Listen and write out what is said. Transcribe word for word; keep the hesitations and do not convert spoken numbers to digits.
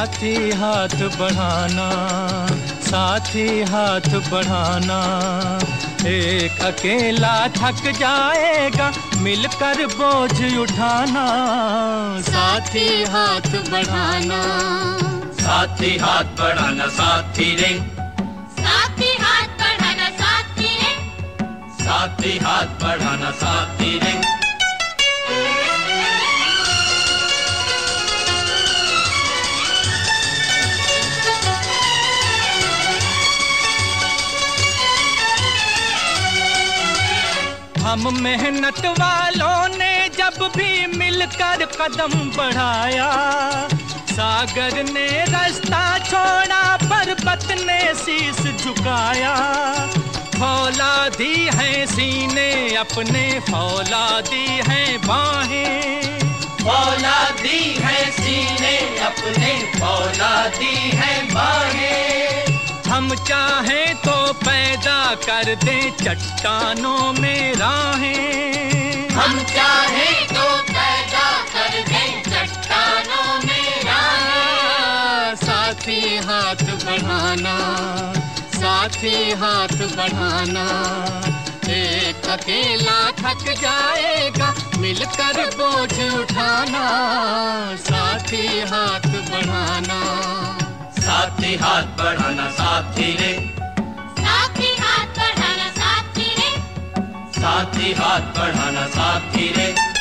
साथी हाथ बढ़ाना, साथी हाथ बढ़ाना। एक अकेला थक जाएगा, मिलकर बोझ उठाना। साथी हाथ बढ़ाना, साथी हाथ बढ़ाना साथी रे, साथी हाथ बढ़ाना साथी रे, साथी हाथ बढ़ाना साथी रे। हम मेहनत वालों ने जब भी मिलकर कदम बढ़ाया, सागर ने रास्ता छोड़ा, पर्वत ने शीश झुकाया। फौलादी है सीने अपने, फौलादी है बाहें, फौलादी है सीने अपने, फौलादी है बाहें। हम चाहें तो पैदा कर दें चट्टानों में राहें, हम चाहें तो पैदा कर दें चट्टानों में राहें। साथी हाथ बढ़ाना, साथी हाथ बढ़ाना। एक अकेला थक जाएगा, मिलकर बोझ उठाना। साथी हाथ बढ़ाना, साथी हाथ बढ़ाना साथी रे, साथी हाथ बढ़ाना साथी रे, साथी हाथ बढ़ाना साथी रे।